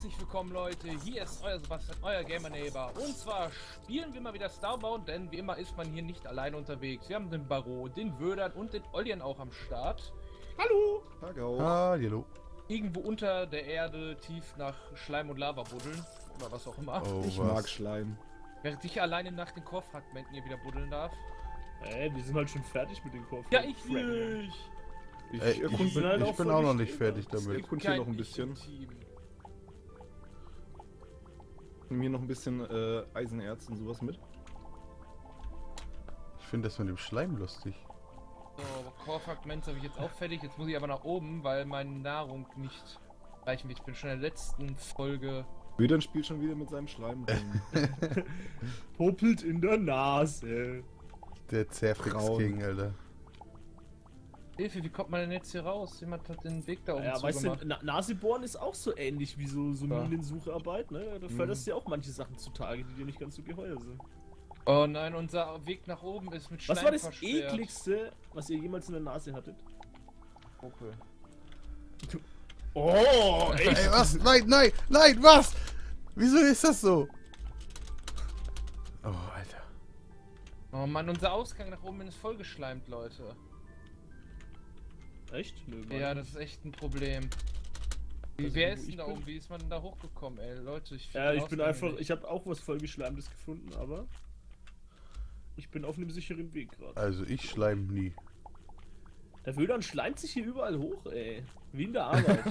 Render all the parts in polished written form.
Herzlich willkommen Leute, hier ist euer Sebastian, euer Gamer Neighbor. Und zwar spielen wir mal wieder Starbound, denn wie immer ist man hier nicht allein unterwegs. Wir haben den Baro, den Wödern und den Ollian auch am Start. Hallo! Hallo. Irgendwo unter der Erde, tief nach Schleim und Lava buddeln. Oder was auch immer. Oh, Ich mag Schleim. Während ich alleine nach den Core-Fragmenten hier wieder buddeln darf. Wir sind halt schon fertig mit den Core. Ja, ich nicht! Ich bin auch noch nicht fertig damit. Ich hier noch ein bisschen. Nimm hier noch ein bisschen Eisenerz und sowas mit. Ich finde das mit dem Schleim lustig. So, Core-Fragmente habe ich jetzt auch fertig. Jetzt muss ich aber nach oben, weil meine Nahrung nicht reichen wird. Ich bin schon in der letzten Folge. Wödern spielt schon wieder mit seinem Schleim rum. Popelt in der Nase. Der Zerfix-King, Alter. Hilfe, wie kommt man denn jetzt hier raus? Jemand hat den Weg da oben Ja, weißt zugemacht. du, Nasebohren ist auch so ähnlich wie so Minensucharbeit, ne? Da förderst du ja auch manche Sachen zutage, die dir nicht ganz so geheuer sind. Oh nein, unser Weg nach oben ist mit Schleim Was war das versperrt. ekligste, was ihr jemals in der Nase hattet? Okay. Oh, Ey, echt? was? Nein, nein, nein, was? Wieso ist das so? Oh, Alter. Oh Mann, unser Ausgang nach oben ist vollgeschleimt, Leute. Echt? Nö, Ja, das ist echt ein Problem. Also, Wer wo ist denn ich da bin? oben? Wie ist man denn da hochgekommen, ey? Leute, ich Ja, den ich bin Ausgang einfach, nicht. ich habe auch was vollgeschleimtes gefunden, aber ich bin auf einem sicheren Weg gerade. Also ich schleim nie. Der Wödern schleimt sich hier überall hoch, ey. Wie in der Arbeit.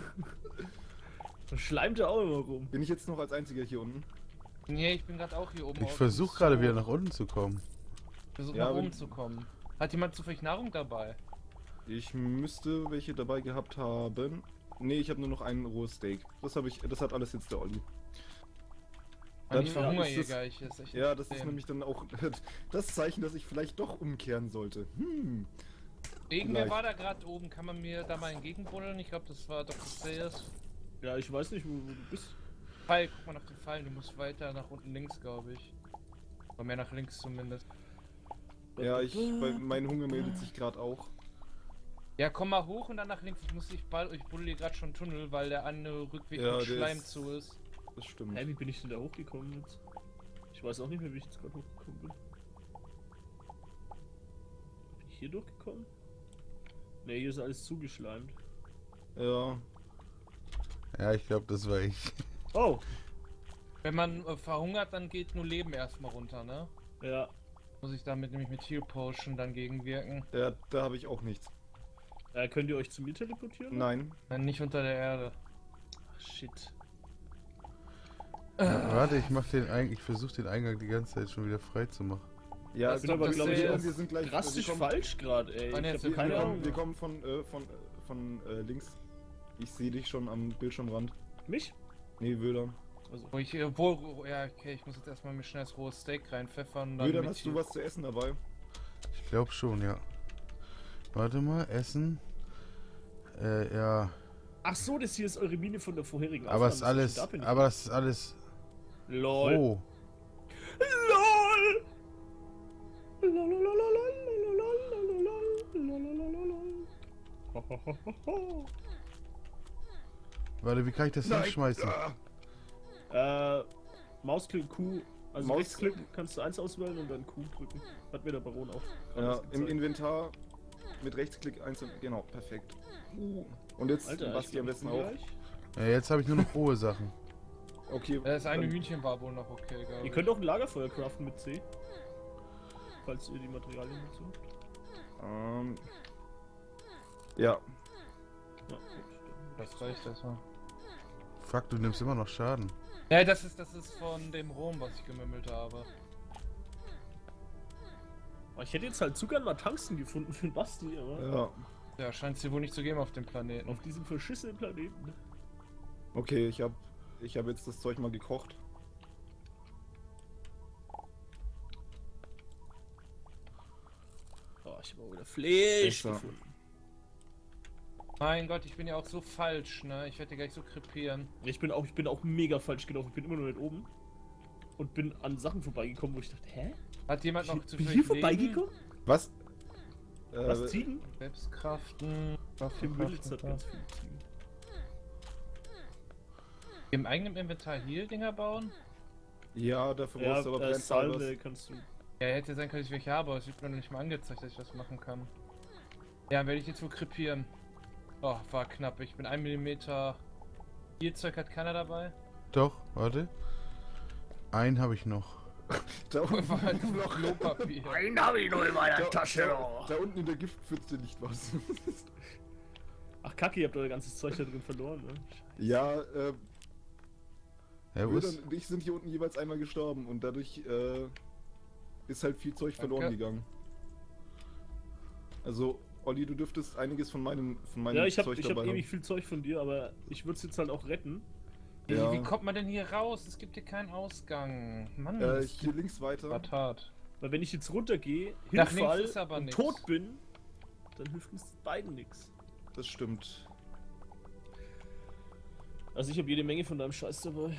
Da schleimt er auch immer rum. Bin ich jetzt noch als einziger hier unten? Nee, ich bin gerade auch hier oben. Ich versuche gerade wieder nach unten zu kommen. Versuch Ja, nach wenn- oben zu kommen. Hat jemand zufällig Nahrung dabei? Ich müsste welche dabei gehabt haben. Nee, ich habe nur noch ein rohes Steak. Das hat alles jetzt der Olli. Mann, ich Dann verhungere ist hier das- gleich. Das ist echt Ja, ein das ist Problem. nämlich dann auch das Zeichen, dass ich vielleicht doch umkehren sollte. Irgendwer vielleicht. war da gerade oben. Kann man mir da mal entgegenbuddeln? Ich glaube, das war Dr. Sayers. Ja, ich weiß nicht, wo du bist. Pfeil, guck mal nach den Pfeilen. Du musst weiter nach unten links, glaube ich. Oder mehr nach links zumindest. Ja, mein Hunger meldet sich gerade auch. Ja, komm mal hoch und dann nach links. Ich buddel hier gerade schon einen Tunnel, weil der andere Rückweg Ja, mit der Schleim ist- zu ist. Das stimmt. Hä, wie bin ich denn da hochgekommen jetzt? Ich weiß auch nicht mehr, wie ich jetzt gerade hochgekommen bin. Bin ich hier durchgekommen? Ne, hier ist alles zugeschleimt. Ja. Ja, ich glaube, das war ich. Oh! Wenn man verhungert, dann geht nur Leben erstmal runter, ne? Ja. Muss ich damit nämlich mit Heal Potion dann gegenwirken. Ja, da habe ich auch nichts. Könnt ihr euch zu mir teleportieren? Nein. Nein, nicht unter der Erde. Ach, shit. Ja, warte, ich versuche den Eingang die ganze Zeit schon wieder frei zu machen. Ja, Das bin aber, glaub ich, wir jetzt sind gleich. Drastisch wir kommen- falsch gerade, ey. Wann Ich jetzt? hab Wir keine Ahnung. Wir kommen von links. Ich sehe dich schon am Bildschirmrand. Mich? Nee, Wödern. Also, Ja, okay, ich muss jetzt erstmal mir schnell das rohe Steak reinpfeffern. Dann Wödern, mit hast du Heal- was zu essen dabei? Ich glaube schon, ja. Warte mal, Essen. Ja. ach so, das hier ist eure Mine von der vorherigen Aber es ist Aufnahme, alles. da bin ich. Aber das ist alles. LOL. Oh. LOL! Warte, wie kann ich das hinschmeißen? Mausklick Q, also Maus- Rechtsklick kannst du 1 auswählen und dann Q drücken. Hat mir der Baron auch. Ja, gezeigt. im Inventar mit Rechtsklick einzeln. Genau, perfekt. Und jetzt Alter, Basti am besten auch. Ja, jetzt habe ich nur noch rohe Sachen. Okay. Das eine dann- Hühnchen war wohl noch okay, glaube Ihr ich. könnt auch ein Lagerfeuer craften mit C. Falls ihr die Materialien dazu habt. Ja. Ja, gut. Das reicht erstmal. Fuck, du nimmst immer noch Schaden. Ja, das ist von dem Rom, was ich gemümmelt habe. Aber ich hätte jetzt halt zu gern mal Tungsten gefunden für den Basti, aber Ja. Ja, scheint es hier wohl nicht zu geben auf dem Planeten. auf diesem verschissenen Planeten. Okay, ich hab jetzt das Zeug mal gekocht. Oh, ich habe auch wieder Fleisch Besser. gefunden. Mein Gott, ich bin ja auch so falsch, ne? Ich werde hier gleich so krepieren. Ich bin auch mega falsch gelaufen. Ich bin immer nur nicht oben. Und bin an Sachen vorbeigekommen, wo ich dachte, hä? Hat jemand noch Bin zu ich viel hier vorbeigekommen? Was? Was, Ziegen? Selbstkraften. Tim Willits hat ganz viele Ziegen. Im eigenen Inventar Heal-Dinger bauen? Ja, dafür Ja, brauchst du aber Brennfall Salve kannst du. Ja, hätte sein können, dass ich welche habe, aber es wird mir noch nicht mal angezeigt, dass ich das machen kann. Ja, werde ich jetzt wohl krepieren. Oh, war knapp. Ich bin 1 mm. Spielzeug hat keiner dabei. Doch, warte. Einen habe ich noch. Da unten War halt nur noch Klopapier. Einen habe ich noch in meiner Tasche. Da unten in der Giftpfütze liegt was. Ach Kacke, ihr habt euer ganzes Zeug da drin verloren, ne? Ja, Ja, wo Köder ist... und ich sind hier unten jeweils einmal gestorben und dadurch ist halt viel Zeug verloren Danke. gegangen. Also, Olli, du dürftest einiges von meinem Ja, ich hab Zeug ewig haben. viel Zeug von dir, aber ich würde es jetzt halt auch retten. Ja. Wie kommt man denn hier raus? Es gibt hier keinen Ausgang. Mann, das Hier links weiter. war hart. Weil wenn ich jetzt runtergehe, Nach hinfall links ist aber und nix. tot bin, dann hilft uns beiden nichts. Das stimmt. Also ich habe jede Menge von deinem Scheiß dabei.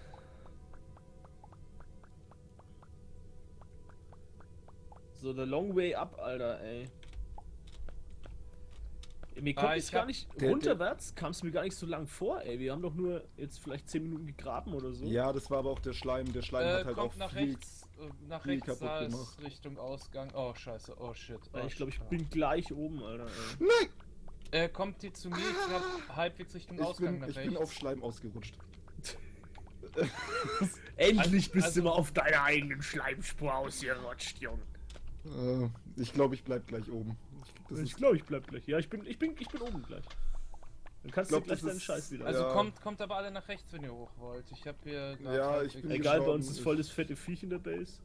So, the long way up, Alter, ey. Mir kommt jetzt gar nicht, runterwärts kam es mir gar nicht so lang vor, ey. Wir haben doch nur jetzt vielleicht 10 Minuten gegraben oder so. Ja, das war aber auch der Schleim. Der Schleim hat halt auch Kommt nach viel... rechts, nach viel rechts kaputt da ist gemacht. Richtung Ausgang. Oh, scheiße, oh shit. Oh, Ich glaube, ich shit. bin gleich oben, Alter, ey. Nein! Kommt ihr zu mir? Ich hab halbwegs Richtung Ausgang nach Ich rechts. bin auf Schleim ausgerutscht. Endlich bist also- du mal auf deiner eigenen Schleimspur ausgerutscht, Junge. Ich glaube, ich bleib gleich oben. Das Ich ist, glaube, ich bleib gleich. Ja, ich bin oben gleich. Dann kannst glaub, du gleich das deinen ist- Scheiß wieder. Also Ja. kommt aber alle nach rechts, wenn ihr hoch wollt. Ich habe hier... grad Ja, halbwegs- ich bin Egal, bei gestorben. uns ist voll das fette Viech in der Base.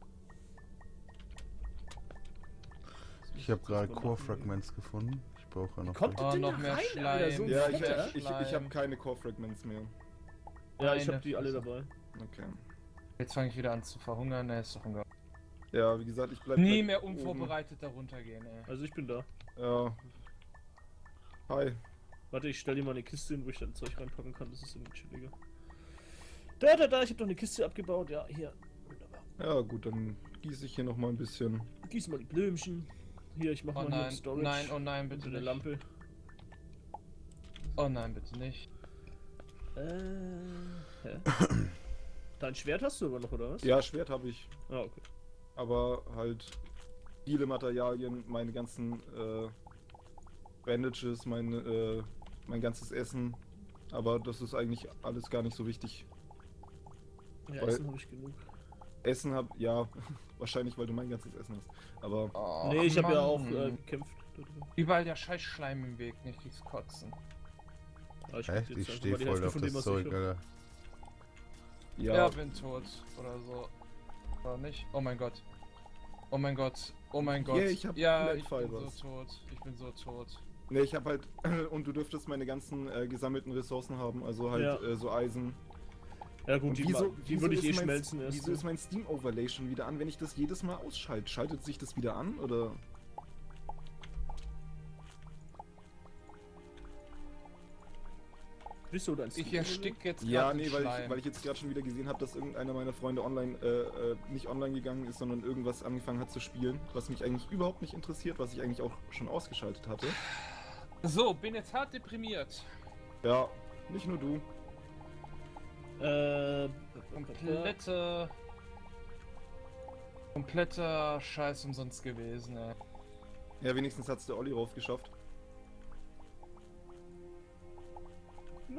Ich habe gerade Core-Fragments gefunden. Ich brauche noch... Kommt Oh, denn noch da mehr rein, Schleim. Alter? So ein ja, fetter? ich habe keine Core-Fragments mehr. Ja, ich Meine hab die alle Fresse. dabei. Okay. Jetzt fange ich wieder an zu verhungern. Ne, ist doch egal. Ja, wie gesagt, ich bleib Nie gleich mehr oben. unvorbereitet darunter gehen, ey. Also ich bin da. Ja. Hi. Warte, ich stell dir mal eine Kiste hin, wo ich dann Zeug reinpacken kann. Das ist irgendwie chilliger. Da, ich hab noch eine Kiste abgebaut. Ja, hier. Wunderbar. Ja, gut, dann gieße ich hier noch mal ein bisschen. Gieß mal die Blümchen. Hier, ich mach Oh mal hier nein, Storage. nein, oh nein, bitte Bitte eine nicht. Lampe. Oh nein, bitte nicht. Hä? Dein Schwert hast du aber noch, oder was? Ja, Schwert habe ich, Ah, okay. aber halt viele Materialien, meine ganzen Bandages, mein ganzes Essen. Aber das ist eigentlich alles gar nicht so wichtig. Ja, Weil- Essen habe ich genug. Essen ja, wahrscheinlich, weil du mein ganzes Essen hast. Aber Oh, Nee, ich habe ja Mann. auch gekämpft. Da drin. Überall der scheiß Schleim im Weg, nicht krieg's kotzen. Aber ich Echt? krieg jetzt Ich einfach stehe mal die voll Hälfte auf von dem, das was ich Zeug, hab. Alter. Ja, bin tot. Oder so. Oder nicht? Oh mein Gott. Oh mein Gott. Oh mein Gott. Yeah, ich hab ja, Plant ich bin so Fibers. tot. Ich bin so tot. ne, ich habe halt und du dürftest meine ganzen gesammelten Ressourcen haben, also halt Ja. so Eisen. Ja gut, Und die würde ich ist eh mein- schmelzen erst. Wieso ist mein Steam Overlay schon wieder an, wenn ich das jedes Mal ausschalte? Schaltet sich das wieder an oder? Wieso dein Ich Steam erstick jetzt Ja, grad nee, im weil Schleim. ich jetzt gerade schon wieder gesehen habe, dass irgendeiner meiner Freunde online, nicht online gegangen ist, sondern irgendwas angefangen hat zu spielen, was mich eigentlich überhaupt nicht interessiert, was ich eigentlich auch schon ausgeschaltet hatte. So, bin jetzt hart deprimiert. Ja, nicht nur du. Kompletter Scheiß umsonst gewesen, ey. Ja, wenigstens hat's der Olli raufgeschafft. Nein!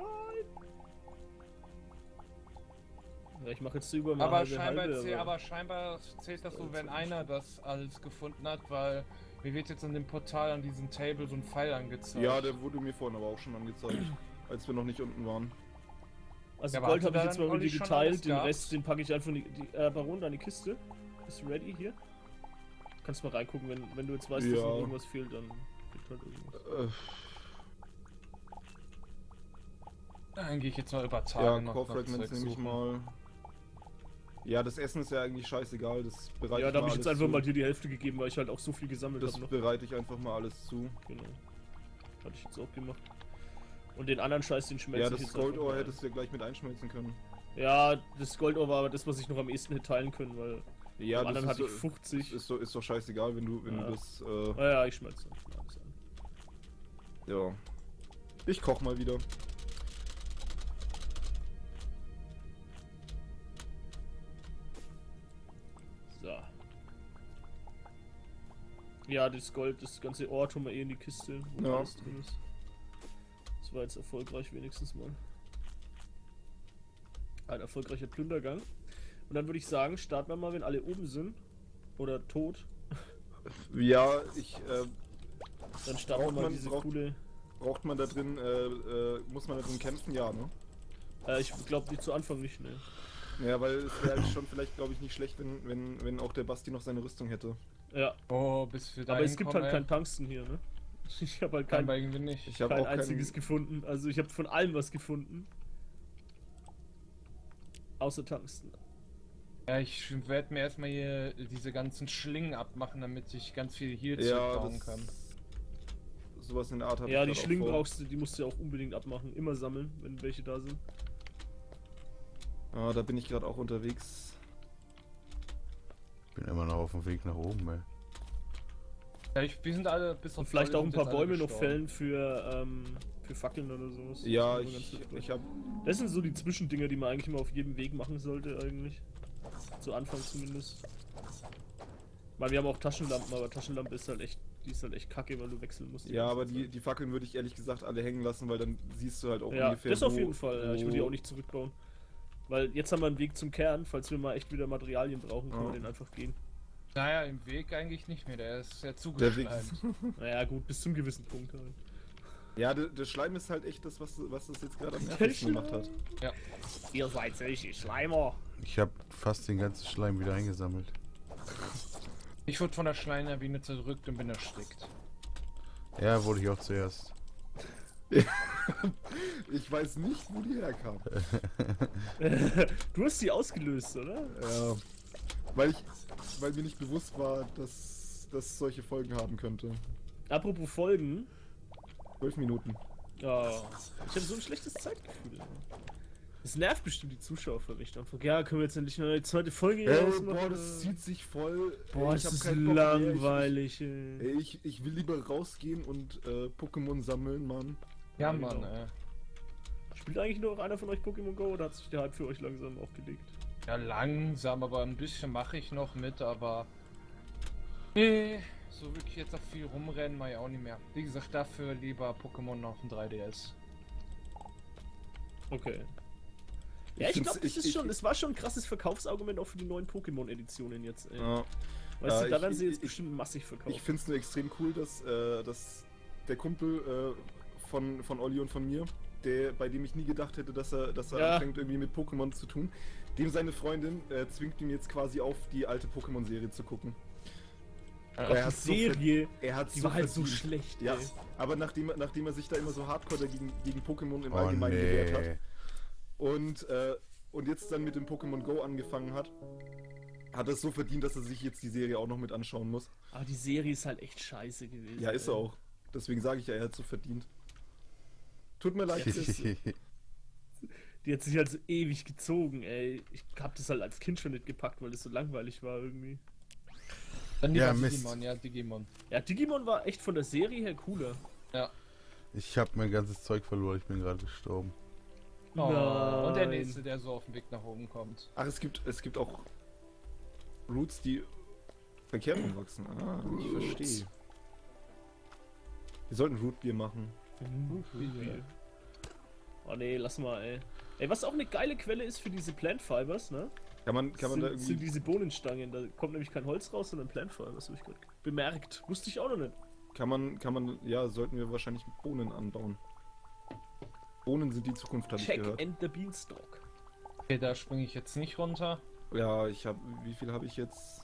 Ja, ich mache jetzt über eine Aber halbe, scheinbar, halbe, aber scheinbar zählt das so, wenn einer das alles gefunden hat, weil mir wird jetzt an dem Portal an diesem Table so ein Pfeil angezeigt. Ja, der wurde mir vorhin aber auch schon angezeigt, als wir noch nicht unten waren. Also Ja, aber Gold hast habe du ich jetzt dann mal mit dir Olli schon alles geteilt, den gehabt? Rest, den packe ich einfach in die Baron, deine Kiste. Ist ready hier? Kannst mal reingucken, wenn du jetzt weißt, dass Ja. noch irgendwas fehlt, dann fehlt halt irgendwas. Dann gehe ich jetzt mal über Tage Ja, noch Core nach Fragments Zeug nehme ich suchen. mal. Ja, das Essen ist ja eigentlich scheißegal, das bereite Ja, ich da mal habe ich jetzt alles einfach zu. mal dir die Hälfte gegeben, weil ich halt auch so viel gesammelt Das habe noch. bereite ich einfach mal alles zu. Genau. Hatte ich jetzt auch gemacht. Und den anderen Scheiß, den schmelze Ja, ich das jetzt einfach Goldohr mal hättest du ja gleich mit einschmelzen können. ein. Ja, das Goldohr war aber das, was ich noch am ehesten hätte teilen können, weil Ja, am anderen das hatte ist, ich so, 50. ist doch scheißegal, wenn du Ja. das. Naja, ich schmelze dann schon alles an. Ja. Ich koch mal wieder. Ja, das Gold, das ganze Ohr tun wir eh in die Kiste, wo Ja. alles drin ist. Das war jetzt erfolgreich wenigstens mal. Ein erfolgreicher Plündergang. Und dann würde ich sagen, starten wir mal, wenn alle oben sind. Oder tot. Ja, Dann starten wir mal diese coole... braucht man da drin, muss man da drin kämpfen? Ja, ne? Ich glaube nicht zu Anfang nicht, ne. Ja, weil es wäre halt schon vielleicht, glaube ich, nicht schlecht, wenn auch der Basti noch seine Rüstung hätte. Ja. Oh, bis wir da Aber es gibt hinkommen, halt kein Tungsten hier, ne. Ich habe halt kein kein irgendwie nicht. Ich habe kein auch einziges gefunden. Also ich habe von allem was gefunden. Außer Tungsten. Ja, ich werde mir erstmal hier diese ganzen Schlingen abmachen, damit ich ganz viel Heal Ja, bauen kann. sowas in der Art habe Ja, ich die grad auch Schlingen vor. brauchst du, die musst du ja auch unbedingt abmachen. Immer sammeln, wenn welche da sind. Ah, da bin ich gerade auch unterwegs. Ich bin immer noch auf dem Weg nach oben, ey. Ja, wir sind alle bis Und auf vielleicht Voll auch ein sind paar jetzt alle Bäume noch gestorben. fällen für Fackeln oder sowas. Ja, Das ist immer ganz hilfreich. ich habe Das sind so die Zwischendinger, die man eigentlich immer auf jedem Weg machen sollte, eigentlich. Zu Anfang zumindest. Weil wir haben auch Taschenlampen, aber Taschenlampe ist halt echt, die ist halt echt kacke, weil du wechseln musst. ja, ganze aber Zeit. die Fackeln würde ich ehrlich gesagt alle hängen lassen, weil dann siehst du halt auch Ja, ungefähr. das auf wo- jeden Fall. Ja, ich würde die wo- auch nicht zurückbauen. Weil jetzt haben wir einen Weg zum Kern, falls wir mal echt wieder Materialien brauchen, können Ja. wir den einfach gehen. Naja, im Weg eigentlich nicht mehr, der ist ja Der Weg. zugeschleimt. Naja, gut, bis zum gewissen Punkt halt. Ja, der Schleim ist halt echt das, was das jetzt gerade am nervigsten gemacht hat. Ja. Ihr seid solche Schleimer. Ich habe fast den ganzen Schleim wieder eingesammelt. Ich wurde von der Schleinerbiene zerdrückt und bin erstickt. Ja, wurde ich auch zuerst. Ich weiß nicht, wo die herkam. Du hast sie ausgelöst, oder? Ja. Weil mir nicht bewusst war, dass das solche Folgen haben könnte. Apropos Folgen. 12 Minuten. Ja, ich habe so ein schlechtes Zeitgefühl. Das nervt bestimmt die Zuschauer für mich. Einfach, ja, können wir jetzt endlich eine zweite Folge hier ausmachen? Boah, das zieht sich voll. Boah, ich das hab ist keinen Bock mehr. langweilig, ey. Ich will lieber rausgehen und Pokémon sammeln, Mann. Ja, Ja, Mann, genau. ey. Spielt eigentlich noch einer von euch Pokémon Go oder hat sich der Hype für euch langsam aufgelegt? Ja, langsam, aber ein bisschen mache ich noch mit, aber... Nee, so wirklich jetzt auch viel rumrennen mache ich auch nicht mehr. Wie gesagt, dafür lieber Pokémon auf dem 3DS. Okay. Ja, ich find's- glaube, das war schon ein krasses Verkaufsargument auch für die neuen Pokémon-Editionen jetzt, ey. Ja. Weißt du, da ich- werden sie jetzt ich- bestimmt massig verkauft. Ich finde es nur extrem cool, dass der Kumpel von Olli und von mir, bei dem ich nie gedacht hätte, dass er Ja. anfängt irgendwie mit Pokémon zu tun, dem seine Freundin zwingt ihn jetzt quasi auf, die alte Pokémon-Serie zu gucken. Gott, er die hat so Serie, Er hat die war halt so verdient. schlecht, Ja, ey. aber nachdem er sich da immer so hardcore gegen Pokémon im Oh Allgemeinen gewehrt hat nee. und jetzt dann mit dem Pokémon Go angefangen hat er es so verdient, dass er sich jetzt die Serie auch noch mit anschauen muss. Aber die Serie ist halt echt scheiße gewesen. Ja, ist er ey. auch. Deswegen sage ich ja, er hat es so verdient. Tut mir leid. Chris. Die hat sich halt so ewig gezogen, ey. Ich hab das halt als Kind schon nicht gepackt, weil das so langweilig war irgendwie. Dann Ja, lieber Mist. Digimon, ja, Digimon. Ja, Digimon war echt von der Serie her cooler. Ja. Ich habe mein ganzes Zeug verloren, ich bin gerade gestorben. Oh, und der Nein. nächste, der so auf dem Weg nach oben kommt. Ach, es gibt auch Roots, die verkehrt wachsen. Ah, ich verstehe. Wir sollten Rootbier machen. Rootbier. Oh nee, lass mal, ey. Ey, was auch eine geile Quelle ist für diese Plant Fibers, ne? Kann man da sind irgendwie... diese Bohnenstangen. Da kommt nämlich kein Holz raus, sondern Plant Fibers, habe ich gerade bemerkt. Wusste ich auch noch nicht. Ja, sollten wir wahrscheinlich Bohnen anbauen. Bohnen sind die Zukunft, habe ich Check gehört. and the Beanstalk. Okay, da springe ich jetzt nicht runter. Ja, wie viel habe ich jetzt?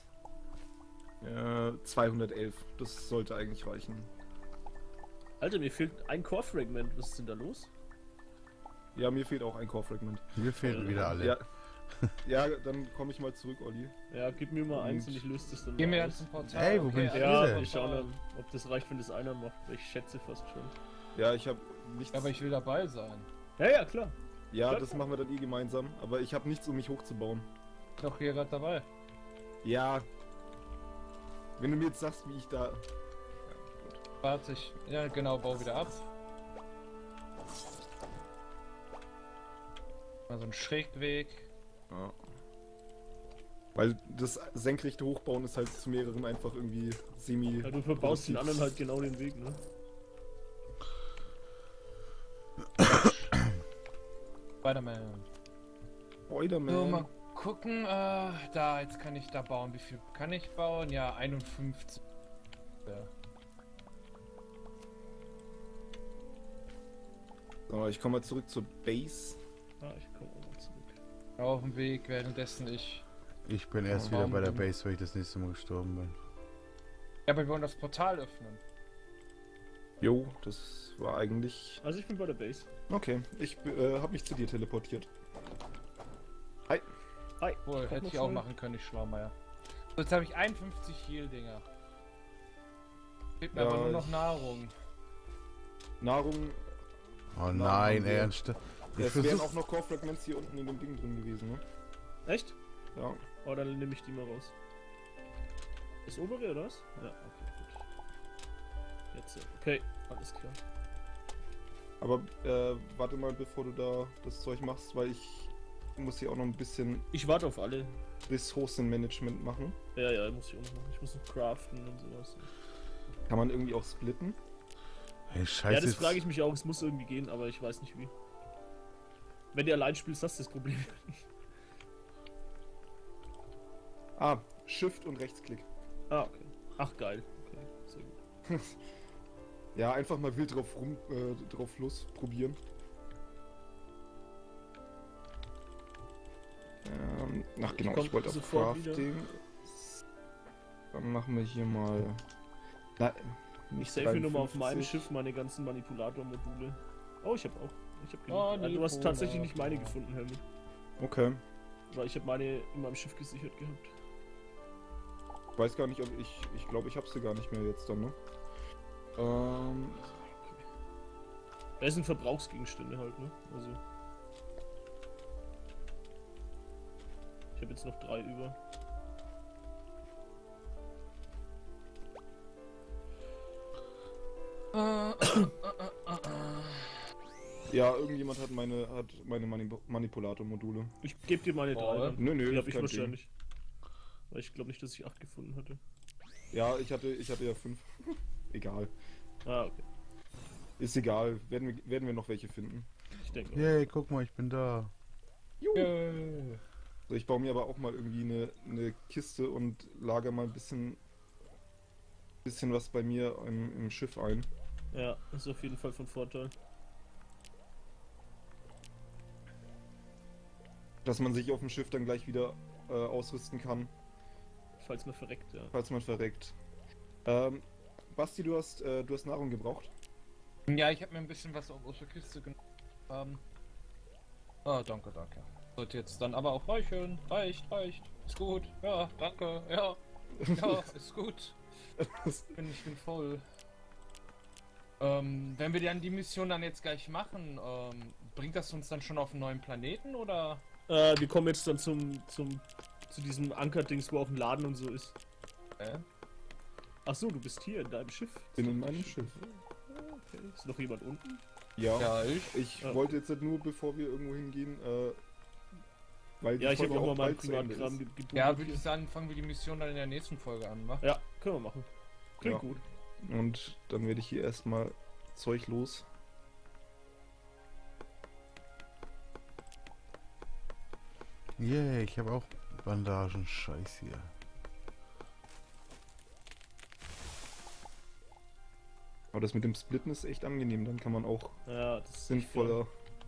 211. Das sollte eigentlich reichen. Alter, mir fehlt ein Core-Fragment. Was ist denn da los? Ja, mir fehlt auch ein Core-Fragment. Mir fehlen wieder alle. Ja. Ja, dann komme ich mal zurück, Olli. Ja, gib mir mal Und- eins und ich löse das dann Gehen wir mal jetzt aus. zum Portal. Ey, wo bin ich Ja, Hier denn? wir schauen dann, ob das reicht, wenn das einer macht. Ich schätze fast schon. Ja, ich habe nichts. Aber ich will dabei sein. Ja, ja, klar. Ja, Klar, das klar. machen wir dann eh gemeinsam. Aber ich habe nichts, um mich hochzubauen. Doch hier gerade dabei. Ja. Wenn du mir jetzt sagst, wie ich da. Warte ich. Ja, genau, bau wieder ab. Mal so ein Schrägweg. Ja. Weil das senkrechte Hochbauen ist halt zu mehreren einfach irgendwie semi... Ja, du verbaust den anderen halt genau den Weg, ne? Spider-Man. Spider-Man. So, mal gucken. Da, jetzt kann ich da bauen. Wie viel kann ich bauen? Ja, 51. Ja. So, ich komme mal zurück zur Base. Ah, ich komme auch mal zurück. Auf dem Weg, währenddessen ich... Ich bin erst wieder bei der Base, weil ich das nächste Mal gestorben bin. Ja, aber wir wollen das Portal öffnen. Jo, das war eigentlich... Also ich bin bei der Base. Okay, ich habe mich zu dir teleportiert. Hi. Hi. Wohl, hätte ich auch machen können, ich Schlaumeier. So, jetzt habe ich 51 Heal-Dinger. Fehlt mir Ja, aber nur noch Nahrung. Nahrung... Oh Nein, nein, wir- ernst. Ich Es wären versuch... auch noch Core-Fragments hier unten in dem Ding drin gewesen, ne? Echt? Ja. Oh, dann nehme ich die mal raus. Das obere oder was? Ja, okay, gut. Jetzt, okay, alles klar. Aber warte mal, bevor du da das Zeug machst, weil ich muss hier auch noch ein bisschen Ich warte auf alle. Ressourcenmanagement machen. Ja, muss ich auch noch machen. Ich muss noch craften und sowas. Kann man irgendwie auch splitten? Hey, scheiße. Ja, das jetzt- frage ich mich auch. Es muss irgendwie gehen, aber ich weiß nicht wie. Wenn du allein spielst, hast du das Problem. Ah, Shift und Rechtsklick. Ah, okay. Ach, geil. Okay, sehr gut. Ja, einfach mal wild drauf los probieren. Ach genau, komm ich wollte auf sofort Crafting. Dann machen wir hier mal... Na, Ich save mir nochmal auf meinem Schiff meine ganzen Manipulator-Module. Oh, ich habe auch. Ich habe Oh, du hast tatsächlich nicht meine gefunden, Helmut. Okay. Weil ich habe meine in meinem Schiff gesichert gehabt. Ich weiß gar nicht, ob ich glaube, ich habe sie gar nicht mehr jetzt dann, ne? Das sind Verbrauchsgegenstände halt, ne? Also. Ich habe jetzt noch 3 über. Ja, irgendjemand hat meine Manipulator-Module. Ich gebe dir meine 3. Oh, dann. Nö, Die habe ich kein wahrscheinlich. Weil ich glaube nicht, dass ich 8 gefunden hatte. Ja, ich hatte ja 5. Egal. Ah, okay. Ist egal. Werden wir noch welche finden. Ich denke. Yay, guck mal, ich bin da. Also ich baue mir aber auch mal irgendwie eine Kiste und lager mal ein bisschen was bei mir im Schiff ein. Ja, ist auf jeden Fall von Vorteil. Dass man sich auf dem Schiff dann gleich wieder ausrüsten kann, Falls man verreckt, ja. falls man verreckt. Basti, du hast Nahrung gebraucht? Ja, ich habe mir ein bisschen was aus der Kiste genommen. Ah, danke. Sollte jetzt dann aber auch reichen. Reicht. Ist gut. Ja, danke. Ja. Ja, ist gut. Ich bin voll. Wenn wir dann die Mission dann jetzt gleich machen, bringt das uns dann schon auf einen neuen Planeten oder? Wir kommen jetzt dann zu diesem Ankerdings, wo auch ein Laden und so ist. Ach so, du bist hier in deinem Schiff. Bin in meinem Schiff. Okay. Ist noch jemand unten? Ja. Ja, ich. Ich Ja. wollte jetzt halt nur, bevor wir irgendwo hingehen, weil die Ja, ich habe Folge auch mal meinen bald zu Ende Privatkram ist. gebucht. Ja, würde ich sagen, fangen wir die Mission dann in der nächsten Folge an, wa? Ja, können wir machen. Klingt Ja. gut. Und dann werde ich hier erstmal Zeug los. Yay, ich habe auch Bandagen. Scheiß hier. Aber das mit dem Splitten ist echt angenehm, dann kann man auch Ja, das ist sinnvoller.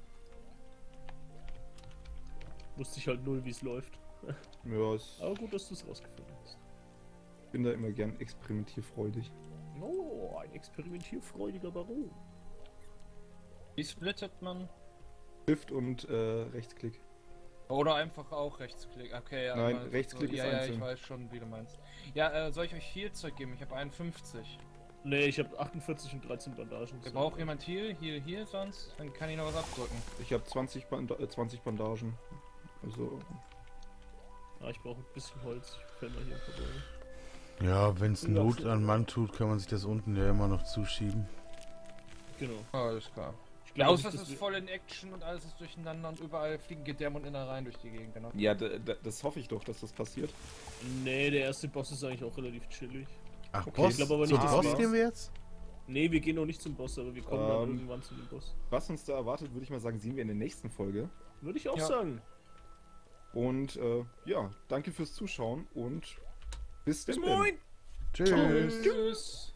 Wusste ich halt null, wie es läuft. Ja, Aber gut, dass du es rausgefunden hast. ich bin da immer gern experimentierfreudig. Oh, ein experimentierfreudiger Baron. Wie splittet man? Shift und Rechtsklick. Oder einfach auch Rechtsklick. Okay, ja. Nein, aber Rechtsklick ist ja, ja, einzeln. ich weiß schon, wie du meinst. Ja, soll ich euch viel Zeug geben? Ich habe 51. Nee, ich habe 48 und 13 Bandagen. Braucht jemand hier sonst? Dann kann ich noch was abdrücken. Ich habe 20 Bandagen. Also, Ah, ich brauche ein bisschen Holz. Ich fäll mal hier vorbei. Ja, wenn's Not an Mann tut, kann man sich das unten ja immer noch zuschieben. Genau. Alles klar. Ich Ja, glaube außer es dass ist wir- voll in Action und alles ist durcheinander und überall fliegen Gedärme und Innereien durch die Gegend, genau. Ja, das hoffe ich doch, dass das passiert. Nee, der erste Boss ist eigentlich auch relativ chillig. Ach, Okay, Boss? ich glaub aber nicht, Zum dass Boss wir- gehen wir jetzt? Nee, wir gehen noch nicht zum Boss, aber wir kommen dann Ähm. irgendwann zu dem Boss. Was uns da erwartet, würde ich mal sagen, sehen wir in der nächsten Folge. Würde ich auch Ja. sagen. Und ja, danke fürs Zuschauen und bis Bis dann. moin! Tschüss. Tschüss.